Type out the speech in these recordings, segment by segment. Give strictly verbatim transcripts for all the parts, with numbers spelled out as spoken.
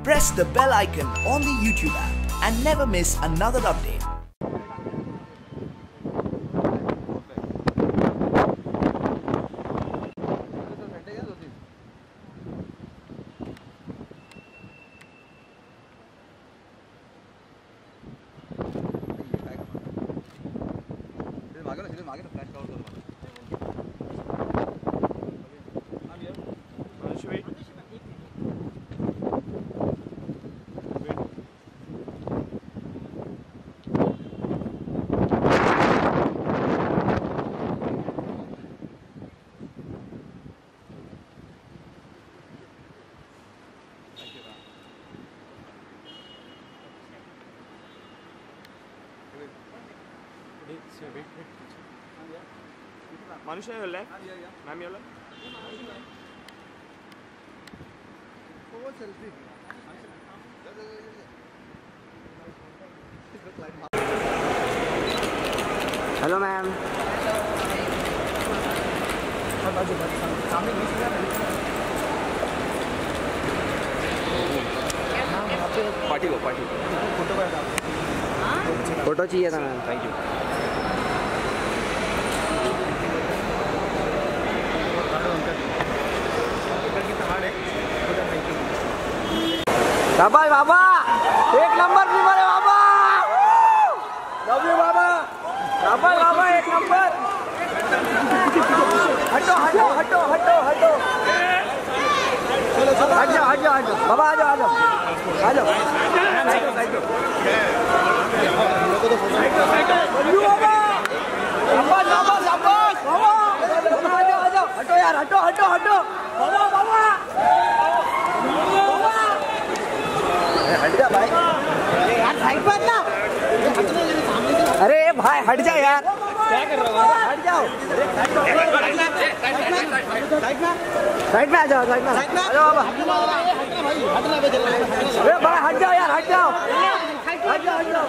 press the bell icon on the YouTube app and never miss another update. Manusha, your left. Ma'am, your left. Hello, ma'am. Party को party photo चाहिए था ma'am. Thank you. बाबा बाबा एक number fever है बाबा. Love you बाबा. बाबा बाबा एक नंबर. हटो हटो हटो हटो हटो हट जाओ हट जाओ हट जाओ बाबा. आ जाओ आ जाओ आ जाओ. हटो यार हटो हटो हटो बाबा बाबा. हट जा भाई. यार साइड पर ना. अरे भाई हट जा यार. क्या कर रहे हो? हट जाओ. साइड में आ जाओ. साइड में आ जाओ बाबा. अरे भाई हट जाओ यार. हट जाओ हट जाओ हट जाओ.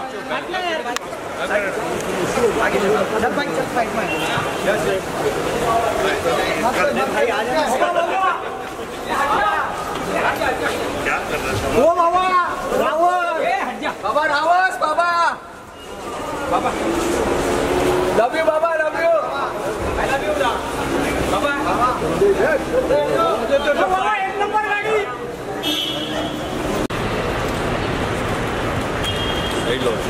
वो बाबा रावस. बाबा रावस. बाबा बाबा लव यू बाबा. Love you. I love you बाबा. बाबा एक नंबर गाड़ी. राइट लो.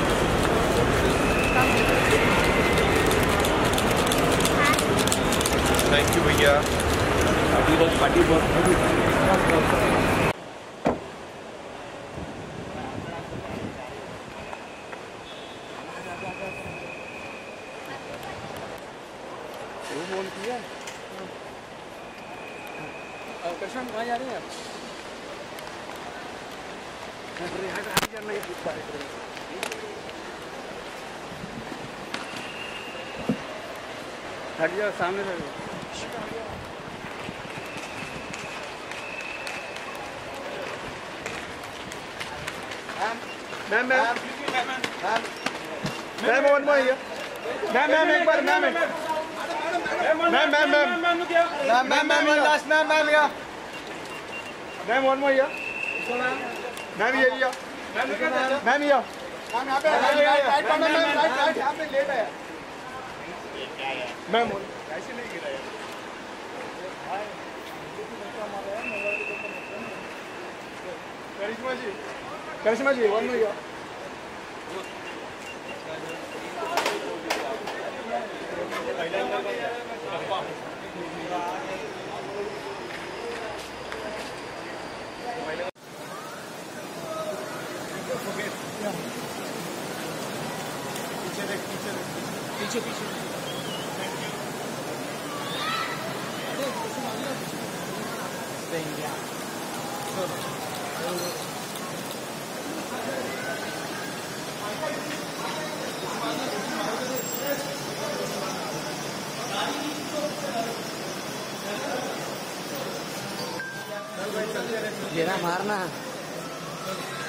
थैंक यू भैया. पार्टी बहुत पार्टी बहुत. फोन किया. कृष्ण कहाँ जा रहे हैं आप? हट जाओ सामने से. Ma'am ma'am ma'am one more here. Ma'am ma'am एक बार. Ma'am ma'am ma'am ma'am ma'am ma'am ma'am last ma'am ma'am या मैम वन मोर या मैम ये या मैम या मैम यहाँ पे right ma'am ma'am right right यहाँ पे लेट है मैम. ऐसे नहीं गिरा यार. करिश्मा जी. करिश्मा जी वन मोर या. पीछे पीछे घेरा मारना.